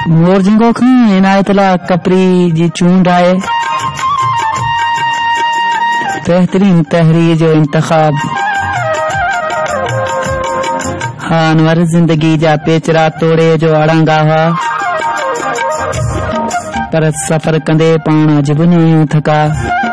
मोरजिंगो खां इनायतला कपरी जी चूंड आहे बेहतरीन तहरीर जो इंतखाब हाँ अनवर जिंदगी जा पेचरा तोड़े जो अड़ंगा हुआ पर सफर कंदे पाण अजब न आहियूं थका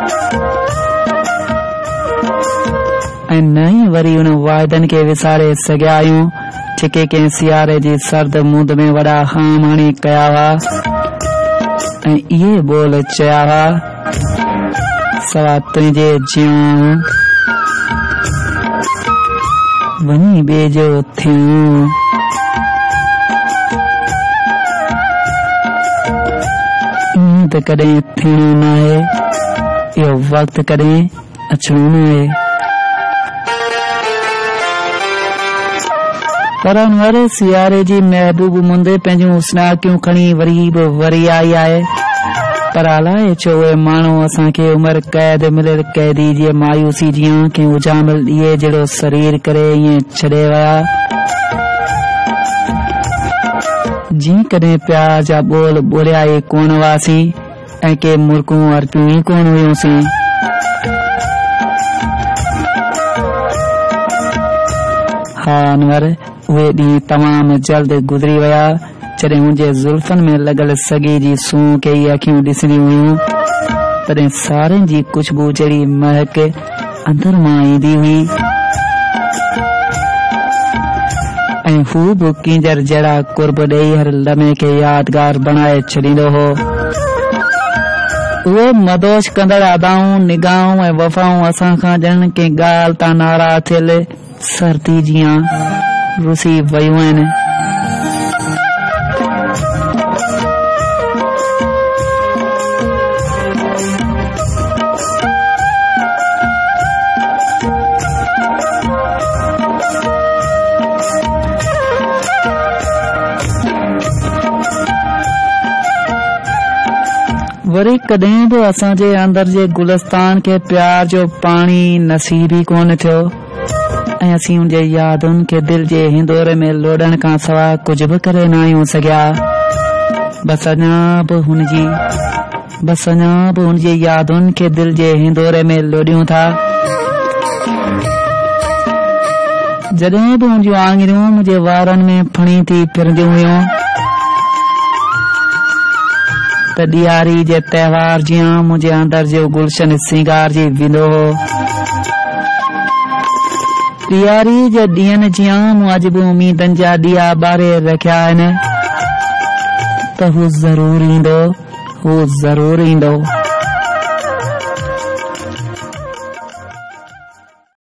ऐं न ई वरी उन वाइदनि खे विसारे सघिया आहियूं जेके कंहिं सियारे जी सर्द मुंद में वॾा हाम हाणी कया हुआ ऐं इहे बोल चया हुआ सवा तुंहिंजे जियूं वञी ॿिए जो थियूं ईअं त कॾहिं थियणो न आहे इहो वक़्तु कॾहिं अचणो न आहे पर अनवर सियारे जी महबूब मुंदे पंहिंजूं उसनाकियूं खणी वरी आई आहे पर अलाए छो उहे माण्हू असांखे उमिरि क़ैद मिलियल कैदी जी मायूसी जी आंखें उजामिल ॾीए जहिड़ो शरीर करे ईअं छॾे विया जीअं कॾहिं प्यार जा ॿोल ॿोलिया ई कोन हुआसीं ऐं के मुल्कूं अर्पियूं ई कोन हुयूंसीं हा अनवर उहे ॾींहं तमामु जल्द गुज़री विया जॾहिं मुंहिंजे ज़ुल्फनि में लॻल सॻी जी सूं कई अखियूं ॾिसंदियूं हुयूं तॾहिं सारनि जी खुशबू जहिड़ी महक अंदर मां ईंदी हुई ऐं हू बि कींजर जहिड़ा कुर्ब ॾेई हर लम्हे खे यादगार बणाए छॾींदो हो उहे मदोश कंदड़ अदाऊं निगाहूं ऐं वफ़ाऊं असां खां ॼण कंहिं ॻाल्हि तां नाराज़ थियल सर्दी जियां रुसी वयूं आहिनि वरी कॾहिं बि असांजे अंदर जे गुलस्तान खे प्यार जो पाणी नसीब ई कोन थियो ऐं असीं उन जे यादुनि खे दिल जे हिंदोरे में लोॾण खां सवाइ कुझु बि करे न आहियूं सघिया बसि अञा बि हुनजी यादुनि खे दिल जे हिंदोरे में लोॾियूं था जॾहिं बि हुनजूं आङिरियूं मुंहिंजे वारनि में फणी थी फिरंदियूं हुयूं त ॾियारी जे त्योहार जीअं मुंहिंजे अंदर जो गुलशन सिंगार जी वेंदो हो ॾियारी जे ॾींहंनि जीअं मूं अॼु बि उमीदनि जा ॾिया ॿारे रखिया आहिनि त हू ज़रूर ईंदो